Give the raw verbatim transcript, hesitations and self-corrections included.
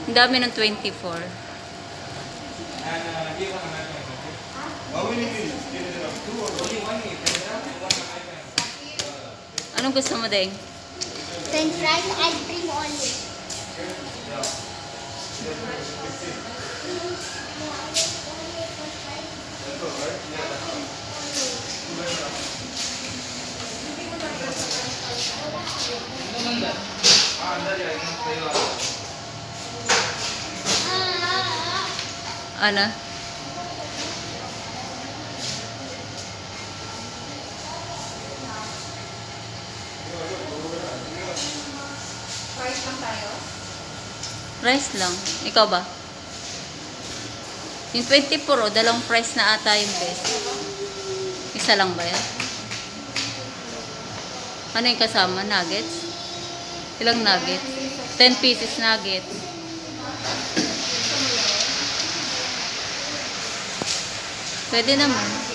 Ang dami ng twenty-four. Anong gusto mo, Deng? French fries and cream only. Ano? Price lang tayo? Rice lang. Ikaw ba? Yung twenty-four, oh, dalawang price na ata yung best. Isa lang ba yan? Ano yung kasama? Nuggets? Ilang nuggets? ten pieces nuggets. Pwede naman.